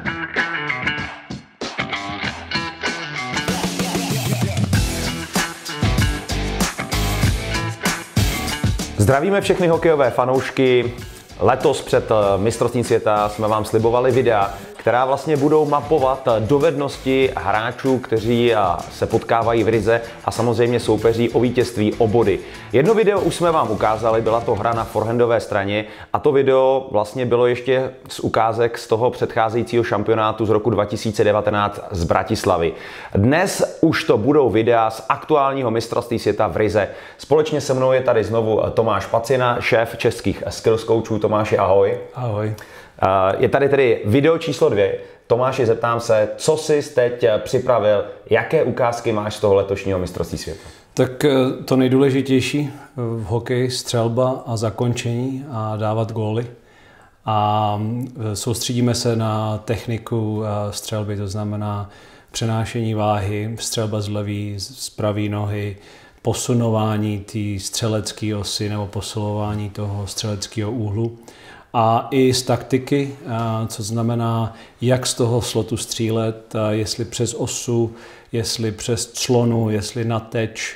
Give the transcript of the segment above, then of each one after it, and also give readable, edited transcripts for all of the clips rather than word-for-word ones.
Zdravíme všechny hokejové fanoušky. Letos před mistrovstvím světa jsme vám slibovali videa, která vlastně budou mapovat dovednosti hráčů, kteří se potkávají v Rize a samozřejmě soupeří o vítězství, o body. Jedno video už jsme vám ukázali, byla to hra na forehandové straně a to video vlastně bylo ještě z ukázek z toho předcházejícího šampionátu z roku 2019 z Bratislavy. Dnes už to budou videa z aktuálního mistrovství světa v Rize. Společně se mnou je tady znovu Tomáš Pacina, šéf českých skills coachů. Tomáši, ahoj. Ahoj. Je tady tedy video číslo 2. Tomáši, zeptám se, co jsi teď připravil, jaké ukázky máš z toho letošního mistrovství světa? Tak to nejdůležitější v hokeji, střelba a zakončení a dávat góly. A soustředíme se na techniku střelby, to znamená přenášení váhy, střelba z levé, z pravé nohy, posunování té střelecké osy nebo posilování toho střeleckého úhlu. A i z taktiky, co znamená, jak z toho slotu střílet, jestli přes osu, jestli přes clonu, jestli na teč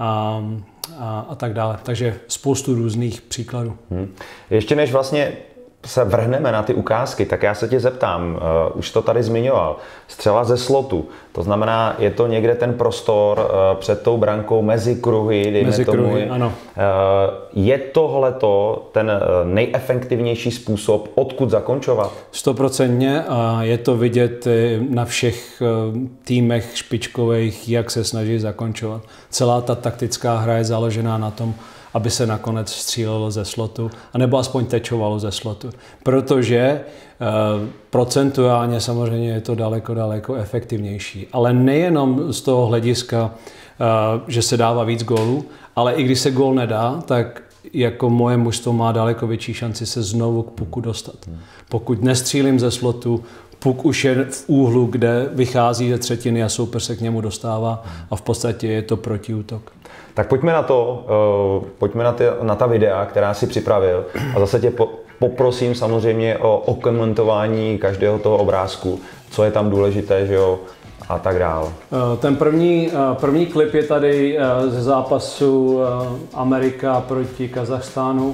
a tak dále. Takže spoustu různých příkladů. Ještě než vlastně se vrhneme na ty ukázky, tak já se tě zeptám, už to tady zmiňoval, střela ze slotu, to znamená, je to někde ten prostor před tou brankou mezi kruhy, dejme tomu. Ano. Je tohleto ten nejefektivnější způsob, odkud zakončovat? 100% a je to vidět na všech týmech špičkových, jak se snaží zakončovat. Celá ta taktická hra je založená na tom, aby se nakonec střílelo ze slotu, anebo aspoň tečovalo ze slotu. Protože procentuálně samozřejmě je to daleko efektivnější. Ale nejenom z toho hlediska, že se dává víc gólů, ale i když se gól nedá, tak jako moje mužstvo má daleko větší šanci se znovu k puku dostat. Pokud nestřílím ze slotu, puk už je v úhlu, kde vychází ze třetiny a soupeř se k němu dostává a v podstatě je to protiútok. Tak pojďme na to, na ta videa, která si připravil a zase tě poprosím samozřejmě o komentování každého toho obrázku, co je tam důležité, že jo, a tak dále. Ten první klip je tady ze zápasu Amerika proti Kazachstánu.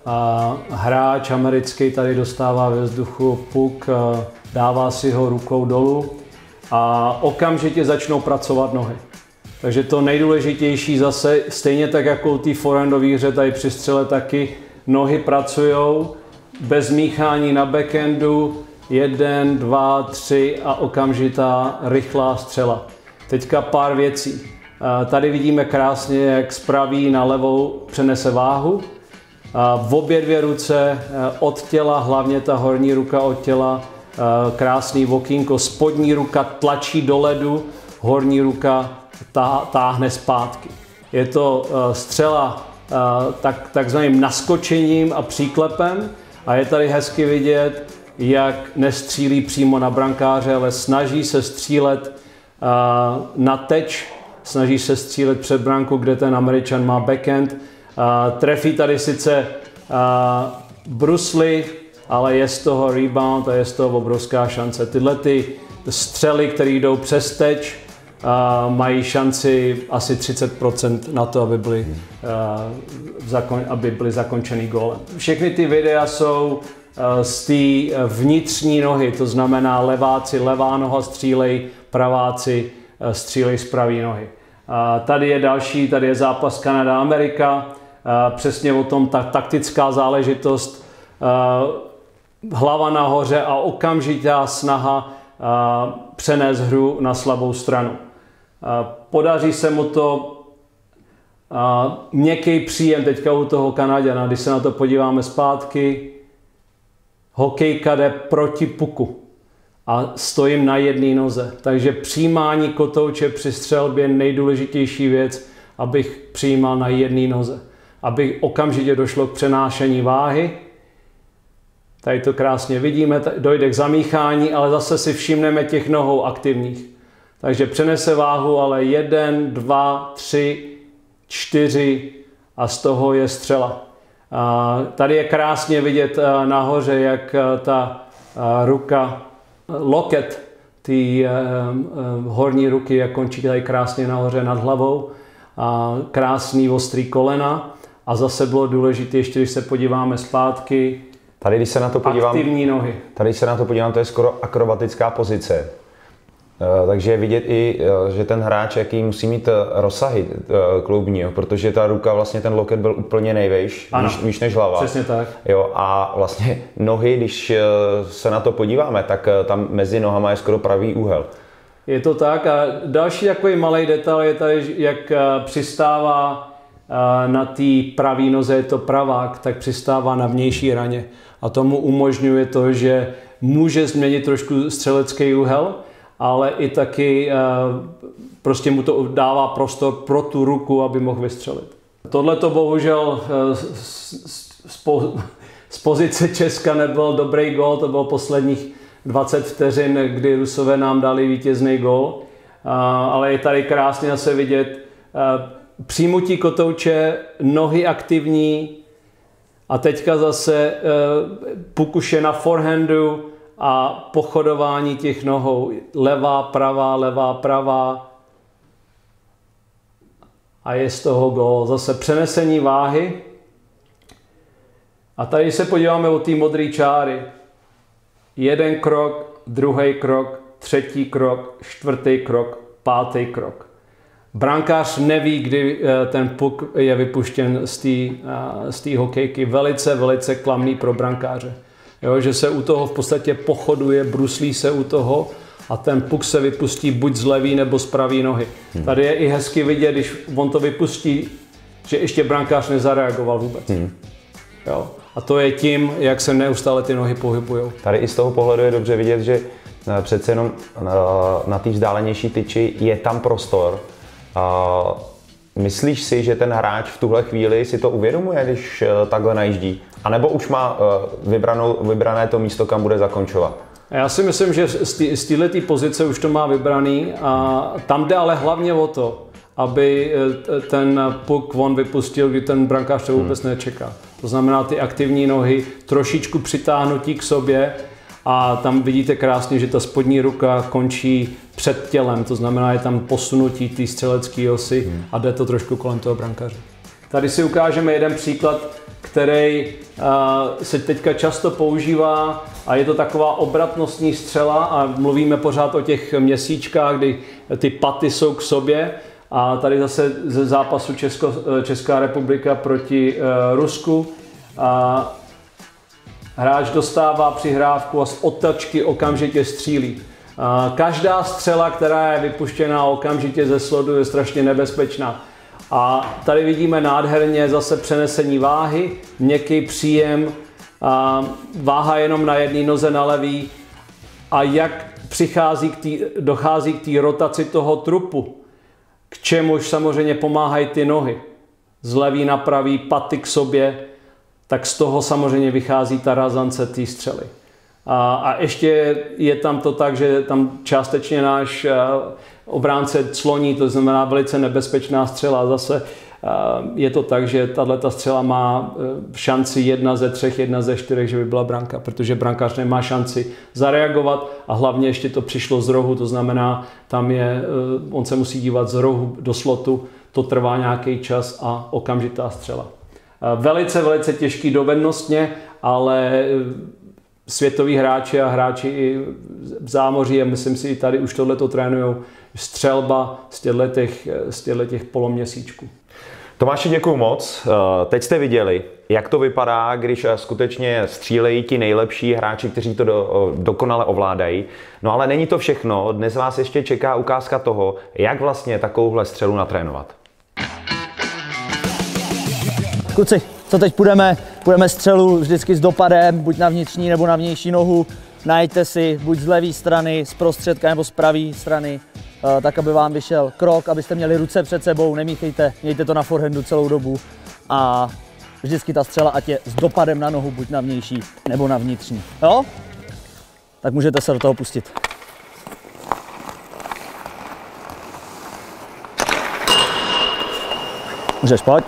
Hráč americký tady dostává ve vzduchu puk, dává si ho rukou dolů a okamžitě začnou pracovat nohy. Takže to nejdůležitější zase, stejně tak jako u té forehandové hře tady při střele taky, nohy pracujou bez míchání na backhandu, 1, 2, 3 a okamžitá rychlá střela. Teďka pár věcí. Tady vidíme krásně, jak z pravé na levou přenese váhu. V obě dvě ruce od těla, hlavně ta horní ruka od těla, krásný okýnko, spodní ruka tlačí do ledu, horní ruka táhne zpátky. Je to střela takzvaným naskočením a příklepem a je tady hezky vidět, jak nestřílí přímo na brankáře, ale snaží se střílet na teč, snaží se střílet před branku, kde ten Američan má backhand. Trefí tady sice brusly, ale je z toho rebound a je z toho obrovská šance. Tyhle ty střely, které jdou přes teč, mají šanci asi 30% na to, aby byly zakončeny gólem. Všechny ty videa jsou z té vnitřní nohy, to znamená leváci, levá noha střílej, praváci střílej z pravé nohy. Tady je další, tady je zápas Kanada-Amerika, přesně o tom ta taktická záležitost, hlava nahoře a okamžitá snaha přenést hru na slabou stranu. Podaří se mu to měkký příjem teďka u toho Kanaďana, když se na to podíváme zpátky, hokejka jde proti puku a stojím na jedné noze. Takže přijímání kotouče při střelbě je nejdůležitější věc, abych přijímal na jedné noze. Aby okamžitě došlo k přenášení váhy. Tady to krásně vidíme, dojde k zamíchání, ale zase si všimneme těch nohou aktivních. Takže přenese váhu, ale 1, 2, 3, 4 a z toho je střela. Tady je krásně vidět nahoře, jak ta ruka loket ty horní ruky, jak končí tady krásně nahoře nad hlavou, a krásný ostrý kolena. A zase bylo důležité, ještě když se podíváme zpátky, tady, když se na to podívám, aktivní nohy. Tady, když se na to podívám, to je skoro akrobatická pozice. Takže je vidět i, že ten hráč, jaký musí mít rozsahy kloubní, protože ta ruka, vlastně ten loket byl úplně nejvejš, výš než hlava. Přesně tak. Jo, a vlastně nohy, když se na to podíváme, tak tam mezi nohama je skoro pravý úhel. Je to tak a další takový malý detail je tady, jak přistává na té pravé noze, je to pravák, tak přistává na vnější raně. A tomu umožňuje to, že může změnit trošku střelecký úhel, ale i taky prostě mu to dává prostor pro tu ruku, aby mohl vystřelit. Tohle to bohužel z pozice Česka nebyl dobrý gól, to bylo posledních 20 vteřin, kdy Rusové nám dali vítězný gól, ale je tady krásně zase vidět přijmutí kotouče, nohy aktivní a teďka zase puk už je na forehandu a pochodování těch nohou. Levá, pravá a je z toho gól. Zase přenesení váhy. A tady se podíváme o té modré čáry. Jeden krok, druhý krok, třetí krok, čtvrtý krok, pátý krok. Brankář neví, kdy ten puk je vypuštěn z té hokejky. Velice klamný pro brankáře. Jo, že se u toho v podstatě pochoduje, bruslí se u toho a ten puk se vypustí buď z levý nebo z pravý nohy. Tady je i hezky vidět, když on to vypustí, že ještě brankář nezareagoval vůbec. Jo. A to je tím, jak se neustále ty nohy pohybujou. Tady i z toho pohledu je dobře vidět, že přece jenom na té vzdálenější tyči je tam prostor. Myslíš si, že ten hráč v tuhle chvíli si to uvědomuje, když takhle najíždí? A nebo už má vybrané to místo, kam bude zakončovat? Já si myslím, že z této pozice už to má vybraný a tam jde ale hlavně o to, aby ten puk on vypustil, kdy ten brankář to vůbec nečeká. To znamená ty aktivní nohy, trošičku přitáhnutí k sobě a tam vidíte krásně, že ta spodní ruka končí před tělem, to znamená je tam posunutí té střelecké osy a jde to trošku kolem toho brankáře. Tady si ukážeme jeden příklad, který se teďka často používá a je to taková obratnostní střela a mluvíme pořád o těch měsíčkách, kdy ty paty jsou k sobě a tady zase ze zápasu Česká republika proti Rusku. Hráč dostává přihrávku a z otačky okamžitě střílí. Každá střela, která je vypuštěná okamžitě ze slodu, je strašně nebezpečná. A tady vidíme nádherně zase přenesení váhy, měkký příjem, váha jenom na jedné noze na levý a jak dochází k té rotaci toho trupu, k čemuž samozřejmě pomáhají ty nohy. Z levý na pravý, paty k sobě, tak z toho samozřejmě vychází ta razance té střely. A ještě je tam to tak, že tam částečně náš obránce cloní, to znamená velice nebezpečná střela. Zase je to tak, že tato střela má šanci 1 ze 3, 1 ze 4, že by byla branka, protože brankář nemá šanci zareagovat a hlavně ještě to přišlo z rohu, to znamená, on se musí dívat z rohu do slotu, to trvá nějaký čas a okamžitá střela. Velice těžký dovednostně, ale světoví hráči a hráči i v zámoří a myslím si i tady už tohleto trénujou, střelba z těchto poloměsíčků. Tomáši, děkuju moc. Teď jste viděli, jak to vypadá, když skutečně střílejí ti nejlepší hráči, kteří to dokonale ovládají. No ale není to všechno. Dnes vás ještě čeká ukázka toho, jak vlastně takovouhle střelu natrénovat. Kluci, co teď půjdeme střelu vždycky s dopadem, buď na vnitřní nebo na vnější nohu. Najďte si buď z levé strany, z prostředka nebo z pravé strany, tak aby vám vyšel krok, abyste měli ruce před sebou, nemíchejte, mějte to na forehandu celou dobu a vždycky ta střela ať je s dopadem na nohu, buď na vnější nebo na vnitřní. Jo? Tak můžete se do toho pustit. Můžeš, pojď.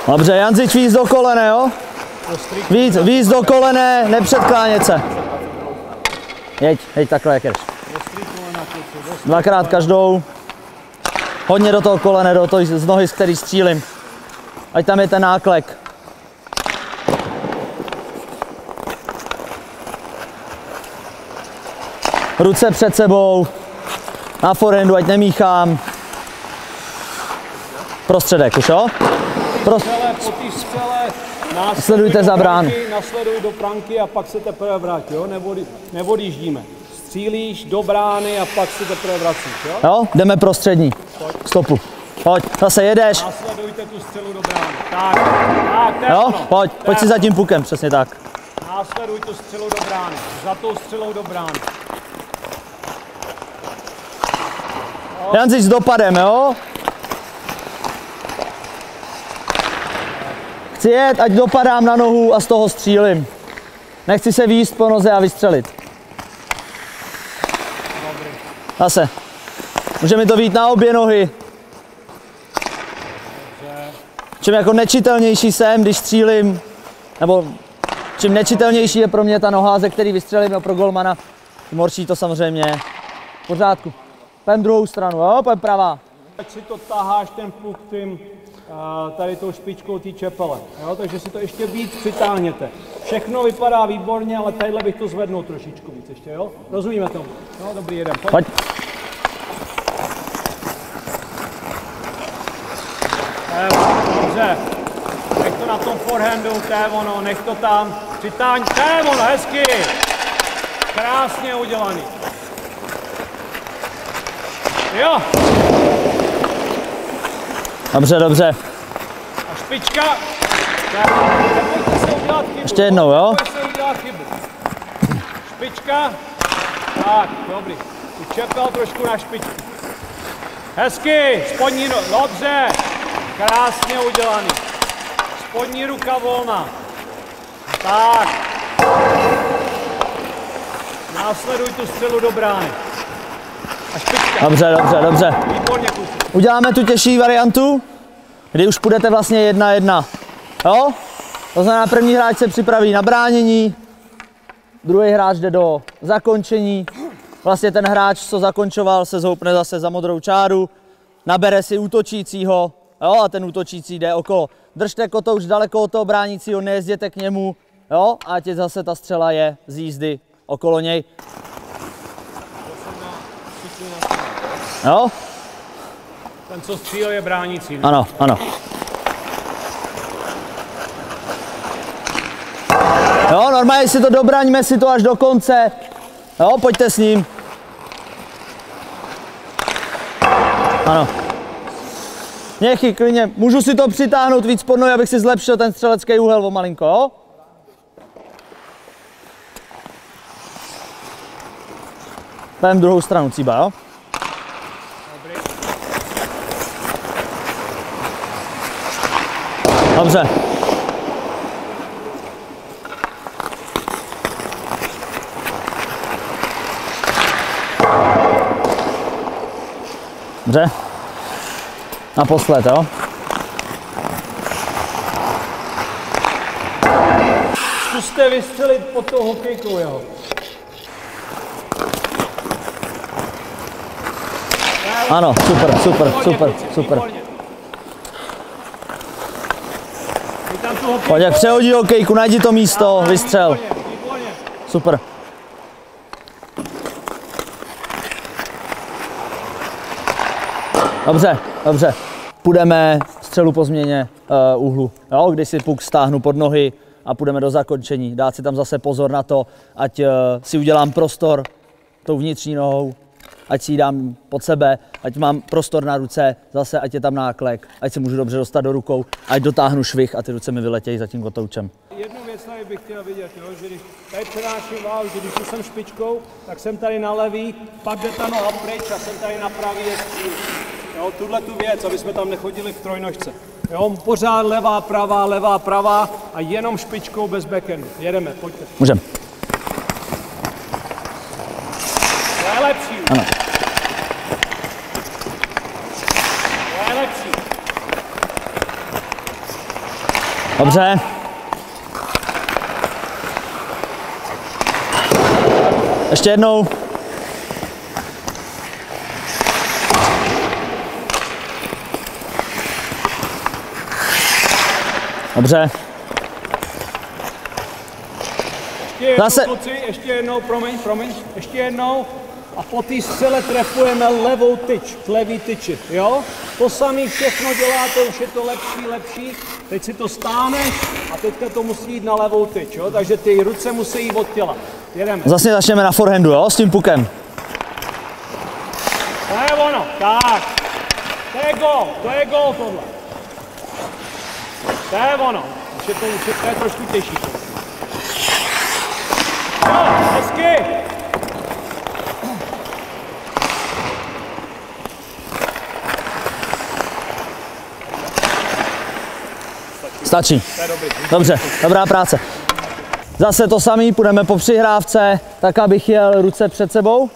Dobře, Janzič, víc do kolene, jo? Víc do kolene, nepředklánět se. Jeď takhle, jak jdeš. Dvakrát každou. Hodně do toho kolene, do toho z nohy, z který střílím. Ať tam je ten náklek. Ruce před sebou. Na forehandu, ať nemíchám. Prostředek už, jo? Po té střele Sledujte za bránu. Nasleduj do branky a pak se teprve vrátí, jo? Neodjíždíme. Střílíš do brány a pak se teprve vracíš, jo? Jo, jdeme prostřední. Stopu. Pojď, zase jedeš. Následujte tu střelu do brány. Tak, jo, pojď si za tím pukem, přesně tak. Následuj tu střelu do brány. Za tou střelou do brány. Janzič s dopadem, jo? Chci jet, ať dopadám na nohu a z toho střílim. Nechci se výjist po noze a vystřelit. Zase. Může mi to vyjít na obě nohy. Čím jako nečitelnější jsem, když střílim, nebo čím nečitelnější je pro mě ta noha, ze který vystřelím, pro golmana, tím horší to samozřejmě. V pořádku. Pojďme druhou stranu, jo? Pojďme pravá. Ať si to taháš ten puk tím, tady tou špičkou té čepele, jo? Takže si to ještě víc přitáhněte. Všechno vypadá výborně, ale tadyhle bych to zvednul trošičku víc ještě, jo? Rozumíme tomu? No, dobrý, jedem. Pojď. Dobře. Nech to na tom forehandu, to je ono, nech to tam. Přitáň, to je ono, hezky. Krásně udělaný. Jo. Dobře. A špička. Nebojte se udělat chybu. Ještě jednou, jo? Nebojte se udělat chybu. Špička. Tak, dobrý. Učepel trošku na špičku. Hezky, spodní dobře. Krásně udělaný. Spodní ruka volná. Tak. Následuj tu střelu do brány. A špička. Dobře. Výborně, kluci. Uděláme tu těžší variantu, kdy už půjdete vlastně 1-1. Jo? To znamená, první hráč se připraví na bránění, druhý hráč jde do zakončení. Vlastně ten hráč, co zakončoval, se zhoupne zase za modrou čáru, nabere si útočícího, jo, a ten útočící jde okolo. Držte kotouč daleko od toho bránícího, nejezděte k němu, jo, a teď zase ta střela je z jízdy okolo něj. Jo? Ten, co střílel, je bránící. Ano. Jo, normálně si to dobraňme si to až do konce. Jo, pojďte s ním. Ano. Něchy, klidně. Můžu si to přitáhnout víc pod nohy, abych si zlepšil ten střelecký úhel o malinko, jo? Půjdeme druhou stranu, Cíba, jo? Dobře. Dobře. Naposled, jo? Zkuste vystřelit pod tou hokejkou, jo? Ano, super. Pojď, jak přehodí hokejku, najdi to místo, vystřel. Super. Dobře. Půjdeme střelu po změně úhlu, jo? Když si puk stáhnu pod nohy a půjdeme do zakončení. Dát si tam zase pozor na to, ať si udělám prostor tou vnitřní nohou, ať si ji dám pod sebe, ať mám prostor na ruce, zase ať je tam náklek, ať se můžu dobře dostat do rukou, ať dotáhnu švih a ty ruce mi vyletějí za tím kotoučem. Jednu věc tady bych chtěl vidět, jo, že když tady přenáším vál, že když jsem špičkou, tak jsem tady na levý, pak jde ta noha pryč a jsem tady na pravý je stříl. Jo, tuhle tu věc, aby jsme tam nechodili v trojnožce. Jo, pořád levá, pravá a jenom špičkou bez backendu. Jedeme, pojďte. Můžeme. To je lepší. Ano. To je lepší. Dobře. Ještě jednou. Dobře. Zase. Ještě jednou, promiň, ještě jednou. A po té střele trefujeme levou tyč, levý tyči, jo? To samé všechno děláte, už je to lepší. Teď si to stáneš a teďka to musí jít na levou tyč, jo? Takže ty ruce musí jít od těla. Jedeme. Zase začneme na forehandu, jo? S tím pukem. To je ono, tak. To je gól tohle. To je ono. To je trošku těžší. Jo, hezky. Stačí. Dobře, dobrá práce. Zase to samé, půjdeme po přihrávce, tak abych jel ruce před sebou.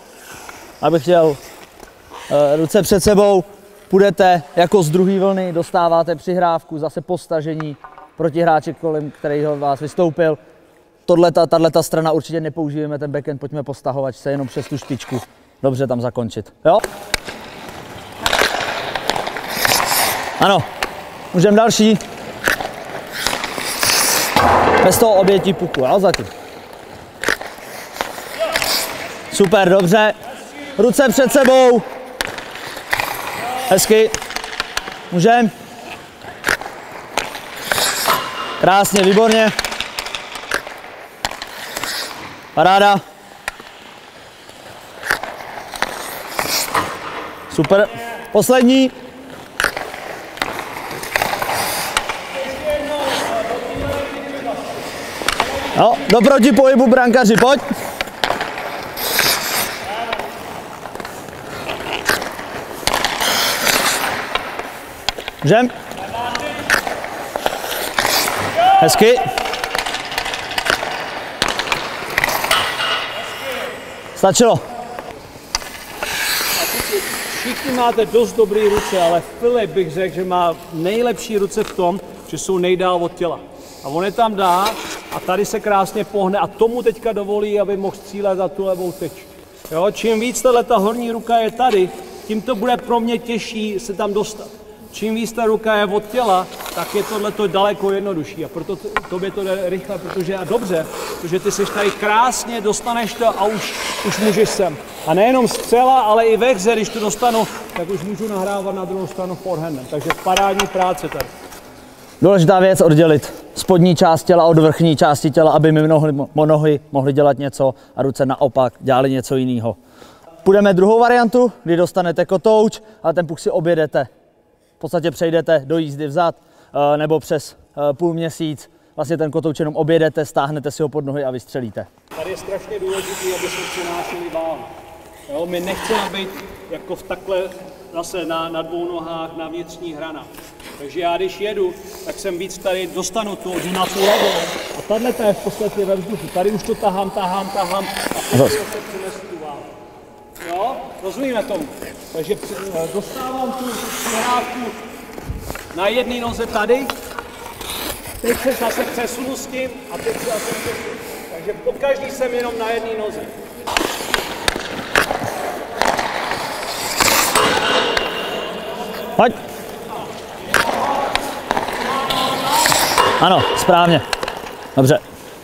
Ruce před sebou, půjdete jako z druhé vlny, dostáváte přihrávku, zase postažení proti hráči, kolem kterého vás vystoupil. Tato strana určitě nepoužijeme ten backhand, pojďme postahovat se jenom přes tu špičku. Dobře tam zakončit. Jo? Ano, můžeme další. Bez toho obětí puku, jo, zatím. Super, dobře. Ruce před sebou. Hezky. Můžem. Krásně, výborně. Paráda. Super. Poslední. No, do protipohybu brankaři, pojď. Můžem. Hezky. Stačilo. Všichni máte dost dobré ruce, ale Filip bych řekl, že má nejlepší ruce v tom, že jsou nejdál od těla. A on je tam dá a tady se krásně pohne a tomu teďka dovolí, aby mohl střílet za tu levou tyč. Jo, čím víc ta horní ruka je tady, tím to bude pro mě těžší se tam dostat. Čím víc ta ruka je od těla, tak je tohleto daleko jednodušší a proto tobě to jde rychle, protože ty seš tady krásně, dostaneš to a už můžeš sem. A nejenom střela, ale i ve hře, když to dostanu, tak už můžu nahrávat na druhou stranu forehandem. Takže parádní práce tady. Důležitá věc oddělit spodní část těla od vrchní části těla, aby mi nohy mohly dělat něco a ruce naopak dělali něco jiného. Půjdeme druhou variantu, kdy dostanete kotouč a ten puk si objedete. V podstatě přejdete do jízdy vzad nebo přes půl měsíc. Vlastně ten kotouč jenom objedete, stáhnete si ho pod nohy a vystřelíte. Tady je strašně důležité, aby se přinášeli váhu. Jo, my nechceme být jako v takhle zase na dvou nohách na vnitřní hranách. Takže já když jedu, tak jsem víc tady dostanu tu na tu levou a tato je v podstatě ve vzduchu. Tady už to tahám a potom se přinesu tu váhu. Jo, rozumíme tomu. Takže dostávám tu přihrávku na jedné noze tady, teď se zase přesunu s tím a teď se zase přesunu. Takže po každý jsem jenom na jedné noze. Pojď. Ano, správně. Dobře.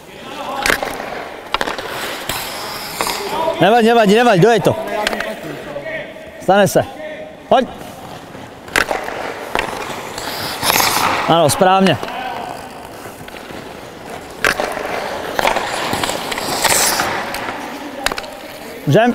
Nevadí, dojď to. Stane se. Pojď. Ano, správně. Můžem?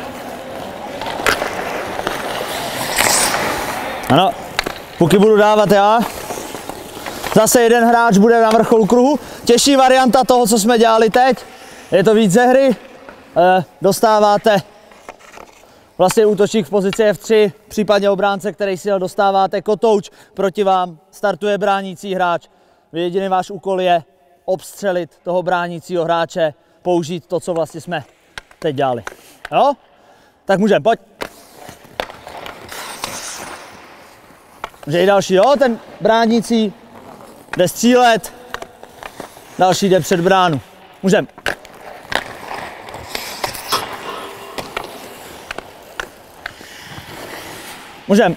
Ano, puky budu dávat já. Zase jeden hráč bude na vrcholu kruhu. Těžší varianta toho, co jsme dělali teď. Je to víc ze hry. Dostáváte vlastně útočník v pozici F3, případně obránce, který si ho dostáváte kotouč. Proti vám startuje bránící hráč. Jediný váš úkol je obstřelit toho bránícího hráče, použít to, co vlastně jsme teď dělali. Jo? Tak můžeme, pojď. Může i další, jo? Ten bránící jde střílet, Další jde před bránu. Můžem. Můžem.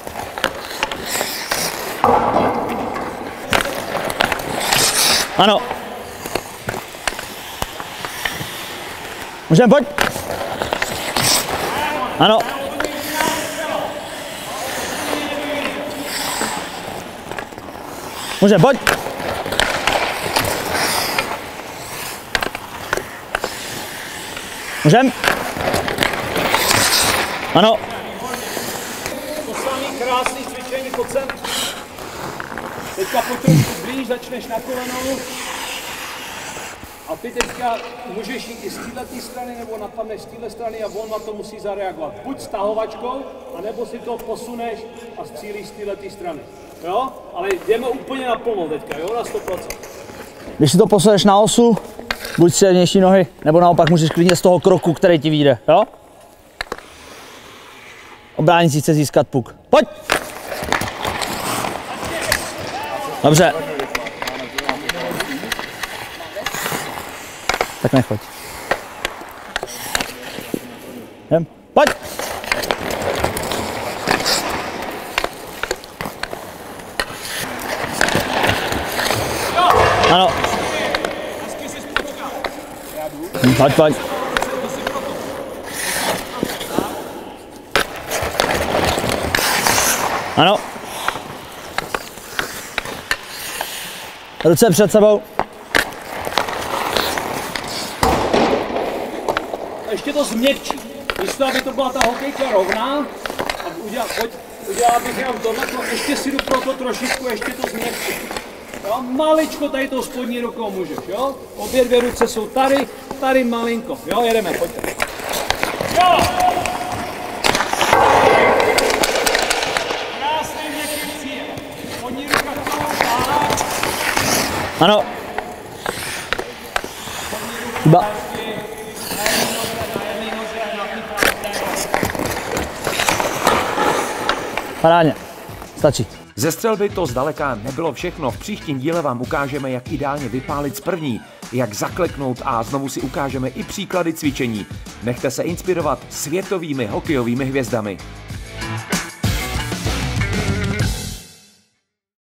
Ano. Můžem, pojď. Ano. Můžem, pojď. Můžem. Ano. To samý krásný cvičení, pojď sem. Teďka pojď trošku blíž, začneš na kolenou. A ty teďka můžeš jít i z této strany, nebo napadneš z této strany a on na to musí zareagovat. Buď stahovačkou, anebo si to posuneš a střílíš z této strany. Jo? Ale jdeme úplně naplno teďka, jo? Na 100%. Když si to posuneš na osu, buď si vnější nohy, nebo naopak můžeš klidně z toho kroku, který ti vyjde, jo? Obránící chce získat puk. Pojď! Dobře. Tak nechoď. Jdem. Pojď! Ano. Pojď, pojď. Ano. Ruce před sebou. Ještě to změkčí. Místo, aby to byla ta hokejka rovná, a udělal bych jenom tohle, ještě si jdu pro to trošičku, ještě to změkčí. Jo, maličko tady tou spodní rukou můžeš, jo? Obě dvě ruce jsou tady, tady malinko, jo, jedeme, pojďte. Jo! Krásný měkký cíl. Spodní ruka k tomu, Ano. Chyba. Parádně. Stačí. Ze střelby to zdaleka nebylo všechno. V příštím díle vám ukážeme, jak ideálně vypálit z první, jak zakleknout a znovu si ukážeme i příklady cvičení. Nechte se inspirovat světovými hokejovými hvězdami.